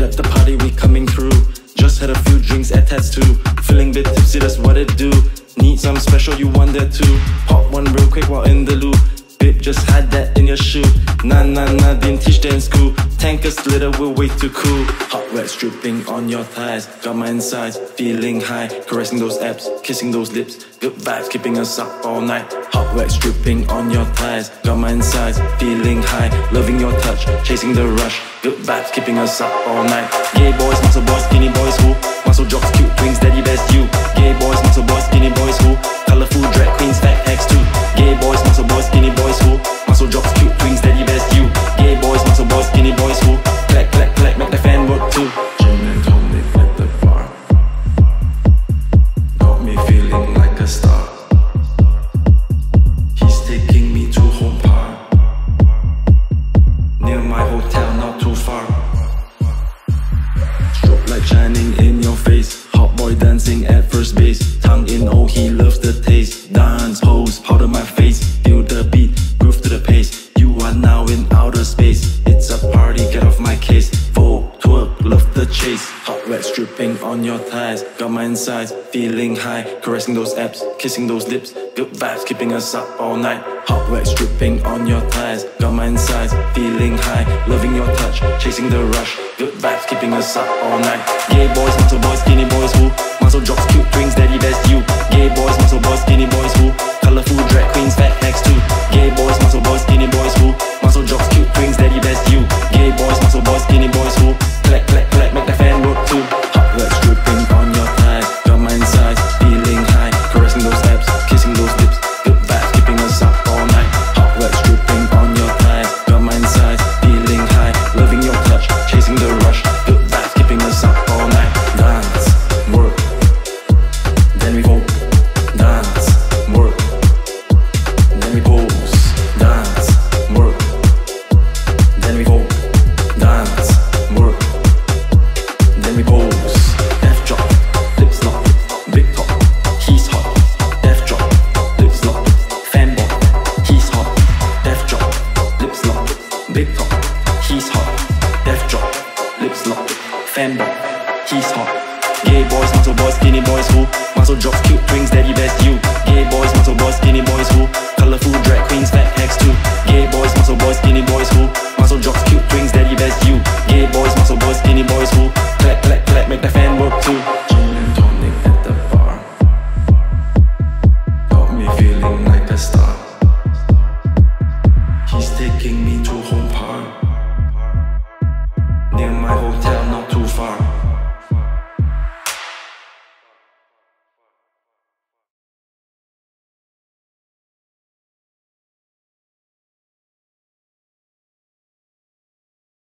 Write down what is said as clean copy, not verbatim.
at the party, we coming through. Just had a few drinks at Tattoo. Feeling bit tipsy, that's what it do. Need some special, you want that too. Pop one real quick while in the loop. Babe, just had that in your shoe. Nah, didn't teach that in school. Tank a slitter, we're way too cool. Hot wax dripping on your thighs. Got my insides, feeling high. Caressing those abs, kissing those lips. Good vibes, keeping us up all night. Hot wax dripping on your thighs. Got my insides, feeling high. Loving your touch, chasing the rush. Good vibes, keeping us up all night. Gay boys, muscle boys, skinny boys who muscle jocks, cute twins, daddy best you. Gay boys, muscle boys, skinny boys who colorful drag queens, fat X2. Gay boys, muscle boys, skinny boys who muscle jocks, cute twins, daddy best you. Gay boys, muscle boys, skinny boys who clack, clack, clack, make the fan work too. Gin and tonic at the bar got me feeling like a star. He's taking me to home park, near my hotel, not too far. Strobe light shining in your face. Hot boy dancing at first base. Tongue in, oh he loves the taste. Dance, pose, powder my face. Feel the beat, groove to the pace. You are now in outer space. It's a party, get off my case. Vogue, twerk, love the chase. Hot wax dripping on your thighs. Got my insides, feeling high. Caressing those abs, kissing those lips. Good vibes, keeping us up all night. Hot wax dripping on your thighs. Got my insides, feeling high. Loving your touch, chasing the rush. Good vibes, keeping us up all night. Gay boys, muscle boys, skinny boys who muscle jocks, cute twins, daddy best you. Gay boys, muscle boys, skinny boys who colorful drag queens, fat X2. Gay boys, muscle boys, skinny boys who muscle jocks, cute twins, daddy best you. Gay boys, muscle boys, skinny boys who clack, clack, clack, make the fan work too. Hot wax dripping on your thighs. Got my insides, feeling high. Caressing those abs, kissing those lips. Good vibes, keeping us up all night. Hot wax dripping on your thighs. Got my insides, feeling high. Loving your touch, chasing the rush. Good vibes, keeping us up all night. Dance, work, then we vote. Dance, work, then we pose. Dance, work, then we vote. Dance, work, then we pose. Death drop, lips lock, big top, he's hot. Death drop, lips lock, fanboy, he's hot. Death drop, lips lock, big top, he's hot. Death drop, lips lock, fanboy, he's hot. Gay boys, muscle boys, skinny boys who muscle jocks, cute twins, daddy best you. Gay boys, muscle boys, skinny boys who colorful drag queens, fat X2. Gay boys, muscle boys, skinny boys who muscle jocks, cute twins, daddy best you. Gay boys,